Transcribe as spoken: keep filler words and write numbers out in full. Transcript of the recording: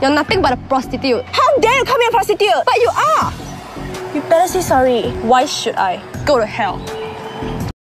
You're nothing but a prostitute. How dare you call me a prostitute? But you are! You better say sorry. Why should I? Go to hell.